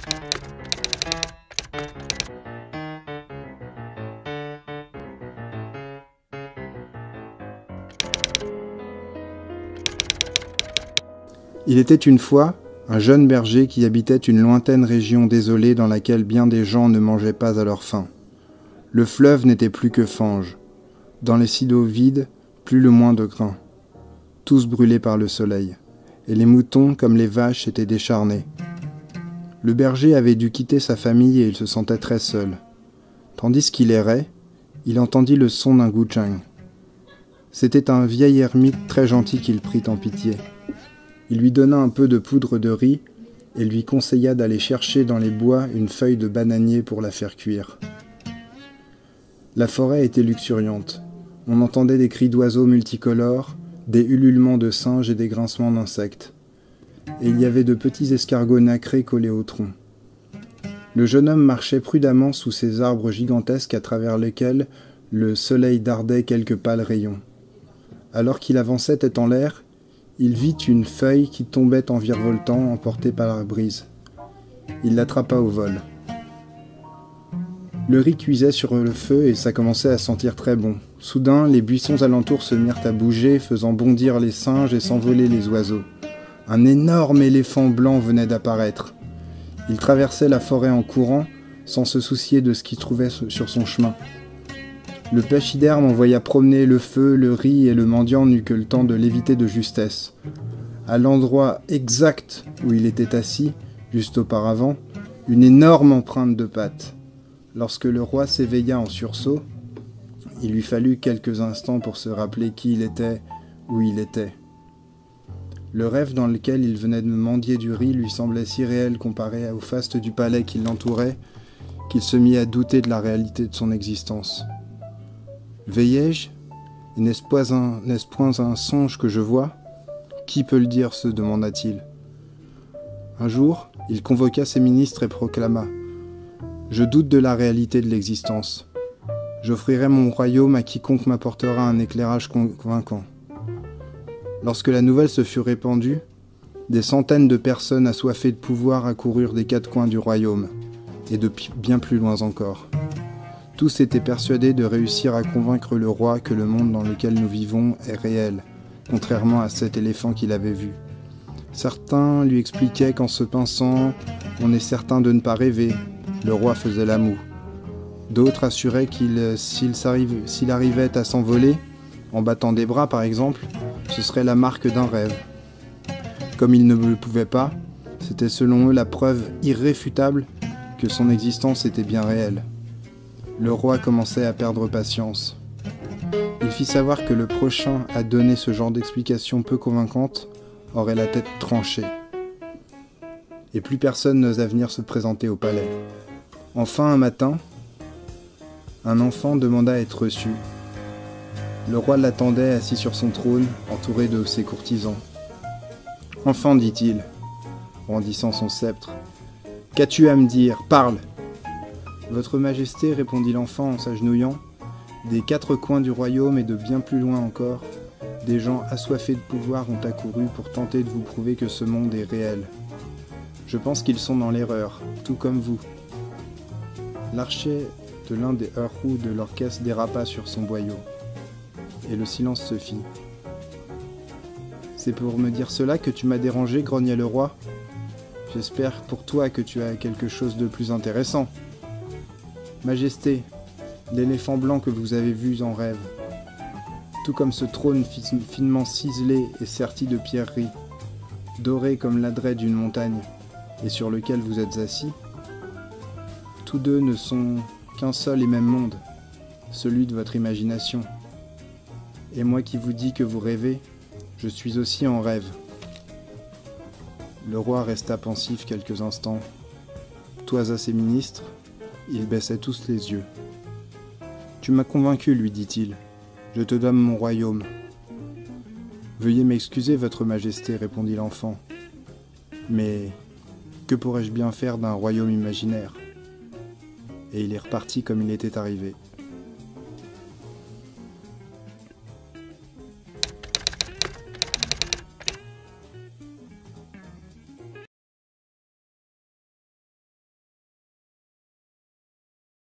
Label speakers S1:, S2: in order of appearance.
S1: Il était une fois un jeune berger qui habitait une lointaine région désolée dans laquelle bien des gens ne mangeaient pas à leur faim. Le fleuve n'était plus que fange. Dans les silos vides, plus le moindre grain. Tous brûlés par le soleil. Et les moutons, comme les vaches, étaient décharnés. Le berger avait dû quitter sa famille et il se sentait très seul. Tandis qu'il errait, il entendit le son d'un goujang. C'était un vieil ermite très gentil qu'il prit en pitié. Il lui donna un peu de poudre de riz et lui conseilla d'aller chercher dans les bois une feuille de bananier pour la faire cuire. La forêt était luxuriante. On entendait des cris d'oiseaux multicolores, des ululements de singes et des grincements d'insectes. Et il y avait de petits escargots nacrés collés au tronc. Le jeune homme marchait prudemment sous ces arbres gigantesques à travers lesquels le soleil dardait quelques pâles rayons. Alors qu'il avançait tête en l'air, il vit une feuille qui tombait en virevoltant, emportée par la brise. Il l'attrapa au vol. Le riz cuisait sur le feu et ça commençait à sentir très bon. Soudain, les buissons alentours se mirent à bouger, faisant bondir les singes et s'envoler les oiseaux. Un énorme éléphant blanc venait d'apparaître. Il traversait la forêt en courant, sans se soucier de ce qu'il trouvait sur son chemin. Le pachyderme envoya promener le feu, le riz et le mendiant n'eut que le temps de l'éviter de justesse. À l'endroit exact où il était assis, juste auparavant, une énorme empreinte de pattes. Lorsque le roi s'éveilla en sursaut, il lui fallut quelques instants pour se rappeler qui il était, où il était. Le rêve dans lequel il venait de mendier du riz lui semblait si réel comparé au faste du palais qui l'entourait, qu'il se mit à douter de la réalité de son existence. « Veillais-je ? Et n'est-ce point un songe que je vois ? Qui peut le dire ?» se demanda-t-il. Un jour, il convoqua ses ministres et proclama « Je doute de la réalité de l'existence. J'offrirai mon royaume à quiconque m'apportera un éclairage convaincant. » Lorsque la nouvelle se fut répandue, des centaines de personnes assoiffées de pouvoir accoururent des quatre coins du royaume, et de bien plus loin encore. Tous étaient persuadés de réussir à convaincre le roi que le monde dans lequel nous vivons est réel, contrairement à cet éléphant qu'il avait vu. Certains lui expliquaient qu'en se pinçant, on est certain de ne pas rêver. Le roi faisait la moue. D'autres assuraient s'il arrivait à s'envoler, en battant des bras par exemple, ce serait la marque d'un rêve. Comme il ne le pouvait pas, c'était selon eux la preuve irréfutable que son existence était bien réelle. Le roi commençait à perdre patience. Il fit savoir que le prochain à donner ce genre d'explication peu convaincante aurait la tête tranchée. Et plus personne n'osa venir se présenter au palais. Enfin, un matin, un enfant demanda à être reçu. Le roi l'attendait assis sur son trône, entouré de ses courtisans. « Enfant, dit-il, brandissant son sceptre, qu'as-tu à me dire ? Parle !»« Votre Majesté, répondit l'enfant en s'agenouillant, des quatre coins du royaume et de bien plus loin encore, des gens assoiffés de pouvoir ont accouru pour tenter de vous prouver que ce monde est réel. Je pense qu'ils sont dans l'erreur, tout comme vous. » L'archet de l'un des heureux de l'orchestre dérapa sur son boyau, et le silence se fit. « C'est pour me dire cela que tu m'as dérangé, grogna le roi. J'espère pour toi que tu as quelque chose de plus intéressant. Majesté, l'éléphant blanc que vous avez vu en rêve, tout comme ce trône finement ciselé et serti de pierreries, doré comme l'adret d'une montagne, et sur lequel vous êtes assis, tous deux ne sont qu'un seul et même monde, celui de votre imagination. Et moi qui vous dis que vous rêvez, je suis aussi en rêve. » Le roi resta pensif quelques instants. Toisa ses ministres, ils baissaient tous les yeux. « Tu m'as convaincu, lui dit-il. Je te donne mon royaume. »« Veuillez m'excuser, votre majesté, répondit l'enfant. Mais que pourrais-je bien faire d'un royaume imaginaire ? Et il est reparti comme il était arrivé.